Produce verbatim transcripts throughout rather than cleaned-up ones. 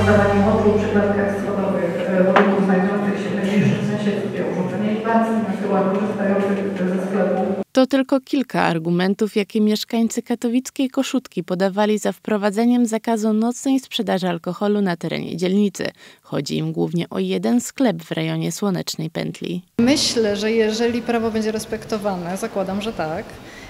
rozdawaniem oczu przy klatkach schodowych budynków znajdujących się w najbliższym sąsiedztwie urządzenia i pracy nasyła korzystających ze sklepu. To tylko kilka argumentów, jakie mieszkańcy katowickiej Koszutki podawali za wprowadzeniem zakazu nocnej sprzedaży alkoholu na terenie dzielnicy. Chodzi im głównie o jeden sklep w rejonie Słonecznej Pętli. Myślę, że jeżeli prawo będzie respektowane, zakładam, że tak,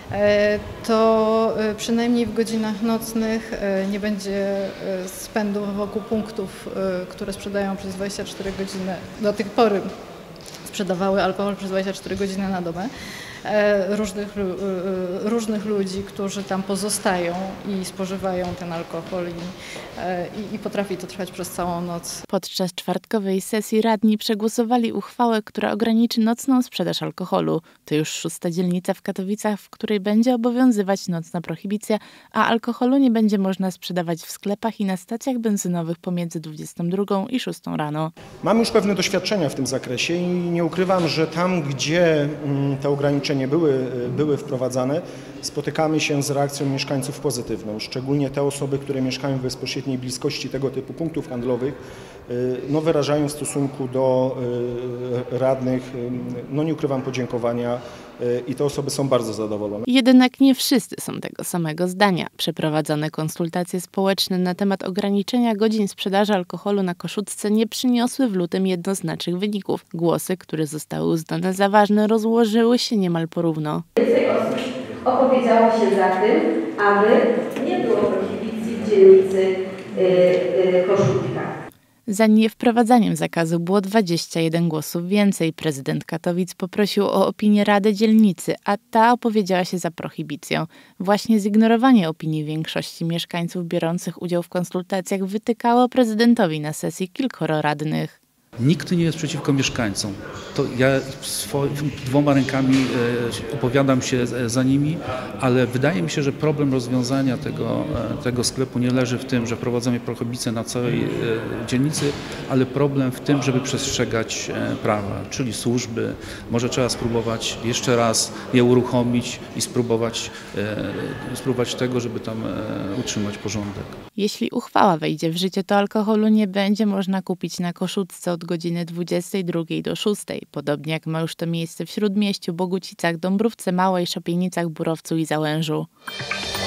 to przynajmniej w godzinach nocnych nie będzie spędów wokół punktów, które sprzedają przez dwadzieścia cztery godziny. Do tej pory sprzedawały alkohol przez dwadzieścia cztery godziny na dobę. Różnych, różnych ludzi, którzy tam pozostają i spożywają ten alkohol i, i, i potrafi to trwać przez całą noc. Podczas czwartkowej sesji radni przegłosowali uchwałę, która ograniczy nocną sprzedaż alkoholu. To już szósta dzielnica w Katowicach, w której będzie obowiązywać nocna prohibicja, a alkoholu nie będzie można sprzedawać w sklepach i na stacjach benzynowych pomiędzy dwudziestą drugą i szóstą rano. Mam już pewne doświadczenia w tym zakresie i nie ukrywam, że tam, gdzie te ograniczenia nie były, były wprowadzane, spotykamy się z reakcją mieszkańców pozytywną. Szczególnie te osoby, które mieszkają w bezpośredniej bliskości tego typu punktów handlowych, no wyrażają w stosunku do radnych, no nie ukrywam, podziękowania i te osoby są bardzo zadowolone. Jednak nie wszyscy są tego samego zdania. Przeprowadzone konsultacje społeczne na temat ograniczenia godzin sprzedaży alkoholu na Koszutce nie przyniosły w lutym jednoznacznych wyników. Głosy, które zostały uznane za ważne, rozłożyły się niemal porówno. Więcej osób opowiedziało się za tym, aby nie było prohibicji w dzielnicy yy, yy, Koszutka. Za niewprowadzaniem zakazu było dwadzieścia jeden głosów więcej. Prezydent Katowic poprosił o opinię Rady Dzielnicy, a ta opowiedziała się za prohibicją. Właśnie zignorowanie opinii większości mieszkańców biorących udział w konsultacjach wytykało prezydentowi na sesji kilkoro radnych. Nikt nie jest przeciwko mieszkańcom. To ja swoimi dwoma rękami opowiadam się za nimi, ale wydaje mi się, że problem rozwiązania tego, tego sklepu nie leży w tym, że wprowadzamy prohibicję na całej dzielnicy, ale problem w tym, żeby przestrzegać prawa, czyli służby. Może trzeba spróbować jeszcze raz je uruchomić i spróbować, spróbować tego, żeby tam utrzymać porządek. Jeśli uchwała wejdzie w życie, to alkoholu nie będzie można kupić na Koszutce od godziny dwudziestej drugiej do szóstej, podobnie jak ma już to miejsce w Śródmieściu, Bogucicach, Dąbrówce Małej, Szopienicach, Burowcu i Załężu.